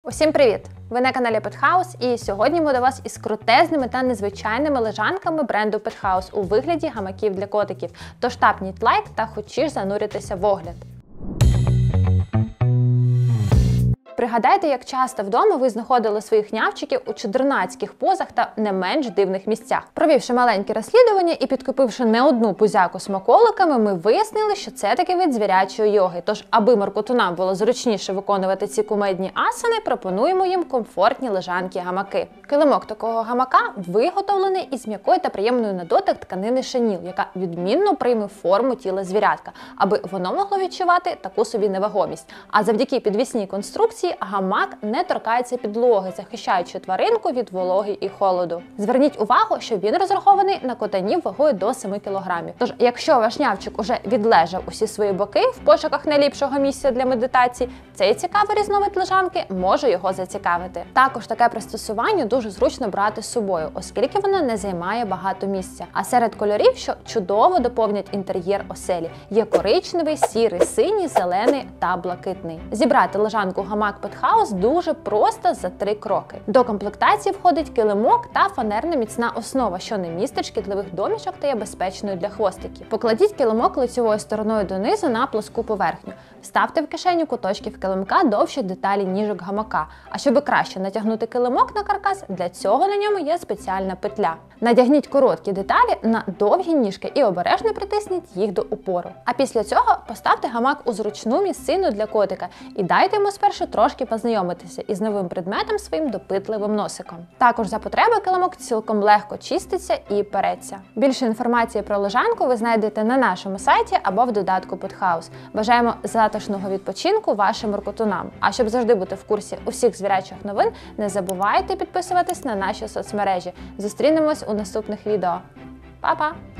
Усім привіт! Ви на каналі Петхаус, і сьогодні ми до вас із крутезними та незвичайними лежанками бренду Петхаус у вигляді гамаків для котиків. Тож тапніть лайк та хочеш зануритися в огляд. Пригадайте, як часто вдома ви знаходили своїх нявчиків у чудернацьких позах та не менш дивних місцях. Провівши маленьке розслідування і підкупивши не одну пузяку смаколиками, ми вияснили, що це такий вид звірячої йоги. Тож, аби моркотунам було зручніше виконувати ці кумедні асани, пропонуємо їм комфортні лежанки-гамаки. Килимок такого гамака виготовлений із м'якої та приємної на дотик тканини шаніл, яка відмінно прийме форму тіла звірятка, аби воно могло відчувати таку собі невагомість. А завдяки підвісній конструкції гамак не торкається підлоги, захищаючи тваринку від вологи і холоду. Зверніть увагу, що він розрахований на котанів вагою до 7 кг. Тож, якщо ваш нявчик уже відлежав усі свої боки в пошуках найліпшого місця для медитації, цей цікавий різновид лежанки може його зацікавити. Також таке пристосування дуже зручно брати з собою, оскільки воно не займає багато місця. А серед кольорів, що чудово доповнять інтер'єр оселі, є коричневий, сірий, синій, зелений та блакитний. Зібрати лежанку гамак Петхаус дуже просто за 3 кроки. До комплектації входить килимок та фанерна міцна основа, що не містить шкідливих домішок та є безпечною для хвостиків. Покладіть килимок лицевою стороною донизу на плоску поверхню. Вставте в кишеню куточків килимка довші деталі ніжок гамака. А щоб краще натягнути килимок на каркас, для цього на ньому є спеціальна петля. Надягніть короткі деталі на довгі ніжки і обережно притисніть їх до упору. А після цього поставте гамак у зручну місцину для котика і дайте йому спершу трошки познайомитися із новим предметом своїм допитливим носиком. Також за потреби килимок цілком легко чиститься і переться. Більше інформації про лежанку ви знайдете на нашому сайті або в додатку Петхаус. Бажаємо затишного відпочинку вашим моркотунам. А щоб завжди бути в курсі усіх звірячих новин, не забувайте підписуватись на наші соцмережі. Зустрінемось у наступних відео. Па-па!